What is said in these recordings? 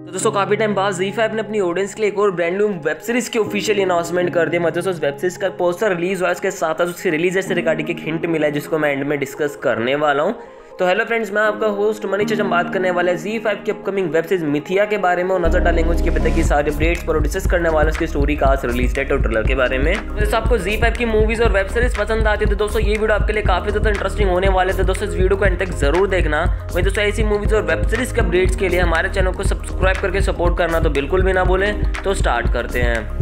तो दोस्तों काफी टाइम बाद ZEE5 ने अपनी ऑडियंस के लिए एक और ब्रांड न्यू वेब सीरीज की ऑफिशियल अनाउंसमेंट कर दी। मतलब उस वेब सीरीज का पोस्टर रिलीज हुआ, उसके साथ उसकी रिलीज से रिगार्डिंग एक हिंट मिला है जिसको मैं एंड में डिस्कस करने वाला हूँ। तो हेलो फ्रेंड्स, मैं आपका होस्ट मनीष। हम बात करने वाले हैं ZEE5 की अपकमिंग वेब सीरीज मिथिया के बारे में और नजर डालेंगे उसके पता की सारे अपडेट्स पर डिस्कस करने वाले उसकी स्टोरी कास्ट, रिलीज डेट और ट्रेलर के बारे में। तो आपको ZEE5 की मूवीज और वेब सीरीज पसंद आती है तो दोस्तों ये वीडियो आपके लिए काफी ज्यादा इंटरेस्टिंग होने वाले थे। दोस्तों इस वीडियो को एंड तक जरूर देखना। वही दोस्तों ऐसी मूवीज और वेब सीरीज के अपडेट्स के लिए हमारे चैनल को सब्सक्राइब करके सपोर्ट करना तो बिल्कुल भी ना भूलें। तो स्टार्ट करते हैं।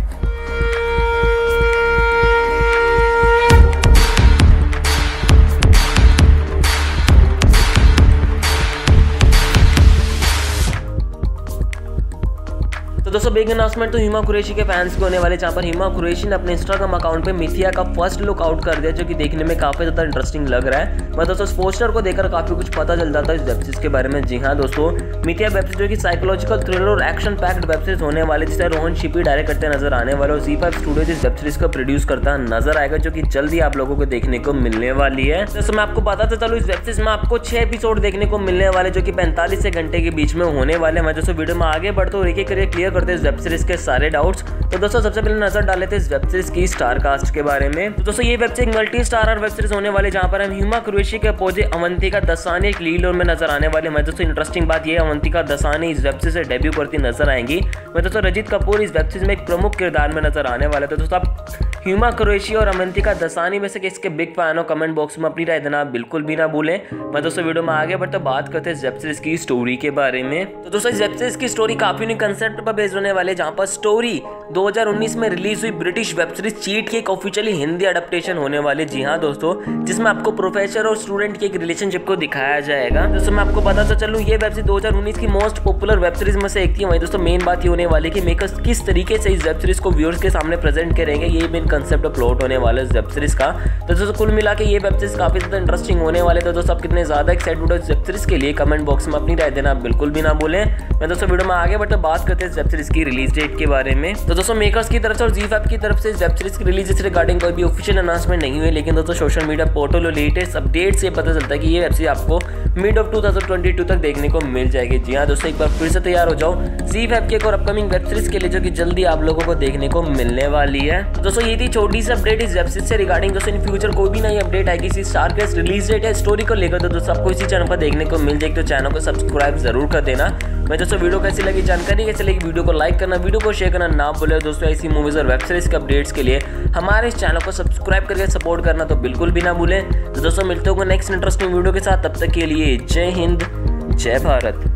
तो दोस्तों बिग अनाउंसमेंट तो हिमा कुरैशी के फैंस को होने वाले, जहां पर हिमा कुरैशी ने अपने इंस्टाग्राम अकाउंट पे मिथिया का फर्स्ट लुक आउट कर दिया, जो कि देखने में काफी ज्यादा इंटरेस्टिंग लग रहा है। मैं दोस्तों पोस्टर को देखकर काफी कुछ पता चल जाता है इस वेब सीरीज के बारे में। जी हाँ दोस्तों, मिथिया वेब सीरीज जो कि साइकोलॉजिकल थ्रिलर और एक्शन पैक्ड वेब सीरीज होने वाले, जिसे रोहन शिपी डायरेक्ट करते नजर आने वाले और ZEE5 स्टूडियोज इस वेब सीरीज को प्रोड्यूस करता नजर आएगा, जो कि जल्दी आप लोगों को देखने को मिलने वाली है। दोस्तों मैं आपको बताता चलूं, इस वेब सीरीज में आपको 6 एपिसोड देखने को मिलने वाले, जो कि 45 से घंटे के बीच में होने वाले। मैं दोस्तों वीडियो में आगे बढ़ते हुए एक एक क्लियर करते हैं इस वेब सीरीज के सारे डाउट्स। तो दोस्तों सबसे पहले नजर डाले थे इस वेब सीरीज की स्टार कास्ट के बारे में। तो दोस्तों ये web series multi starrer web series होने वाले, जहां पर हम हिमा कुरैशी के अपोजिट अवंतिका दसानी एक लीड रोल में नजर आने वाले। मैं दोस्तों इंटरेस्टिंग बात ये, अवंतिका दसानी इस वेब सीरीज से डेब्यू करती नजर आएंगी। मैं दोस्तों रजित कपूर इस वेब सीरीज में एक प्रमुख किरदार में नजर आने वाले। तो दोस्तों आप हिमा कुरैशी और अवंतिका दसानी में से किसके बिग फैन हो, कमेंट बॉक्स में अपनी राय देना बिल्कुल भी ना भूलें। मैं दोस्तों वीडियो में आगे बढ़ते बात करते हैं इस वेब सीरीज की स्टोरी के बारे में। तो दोस्तों इस वेब सीरीज की स्टोरी काफी न्यू कंसेप्ट पर बेस्ड होने वाले, जहां पर स्टोरी 2019 में रिलीज हुई ब्रिटिश वेब सीरीज चीट की एक ऑफिशियली हिंदी एडेप्टेशन होने वाली। जी हाँ दोस्तों, जिसमें आपको प्रोफेसर और स्टूडेंट की एक रिलेशनशिप को दिखाया जाएगा। दोस्तों मैं आपको बताता चलूं, ये वेब सीरीज 2019 की मोस्ट पॉपुलर वेब सीरीज में से एक थी। वही दोस्तों मेन बात ये होने वाली कि मेकर्स किस तरीके से इस वेब सीरीज को व्यूअर्स के सामने प्रेजेंट करेंगे, ये मेन कंसेप्ट प्लॉट होने वाला है इस वेब सीरीज का। तो दोस्तों कुल मिला के ये वेब सीरीज काफी ज्यादा इंटरेस्टिंग होने वाले। तो दोस्तों आप कितने ज्यादा एक्साइटेड हो इस वेब सीरीज के लिए, कमेंट बॉक्स में अपनी राय देना बिल्कुल भी ना भूलें। मैं दोस्तों वीडियो में आगे बढ़ते बात करते हैं इस वेब सीरीज की रिलीज डेट के बारे में। तो दोस्तों मेकर्स की तरफ से और ZEE5 की तरफ से इस वेब सीरीज की रिलीज से रिगार्डिंग कोई भी ऑफिशियल अनाउंसमेंट नहीं हुई, लेकिन दोस्तों सोशल मीडिया पोर्टल और लेटेस्ट अपडेट से पता चलता है कि ये वेब सीरीज आपको मिड ऑफ 2022 तक देखने को मिल जाएगी। जी हाँ दोस्तों, एक बार फिर से तैयार हो जाओ ZEE5 के एक और अपकमिंग वेब सीरीज के लिए, जो कि जल्दी आप लोगों को देखने को मिलने वाली है। तो दोस्तों ये थी छोटी सी अपडेट इस वेब सीरीज से रिगार्डिंग। दोस्तों इन फ्यूचर कोई भी नई अपडेट आएगी इसी स्टार कास्ट रिलीज डेट या स्टोरी को लेकर, तो दोस्तों आपको इसी चैनल पर देखने को मिल जाएगी। तो चैनल को सब्सक्राइब जरूर कर देना। मैं दोस्तों वीडियो कैसी लगी, जानकारी कैसी लगी, वीडियो को लाइक करना, वीडियो को शेयर करना ना भूले। दोस्तों ऐसी मूवीज और वेब सीरीज के अपडेट्स के लिए हमारे इस चैनल को सब्सक्राइब करके सपोर्ट करना तो बिल्कुल भी ना भूलें। तो दोस्तों मिलते होंगे नेक्स्ट इंटरेस्टिंग वीडियो के साथ, तब तक के लिए जय हिंद, जय भारत।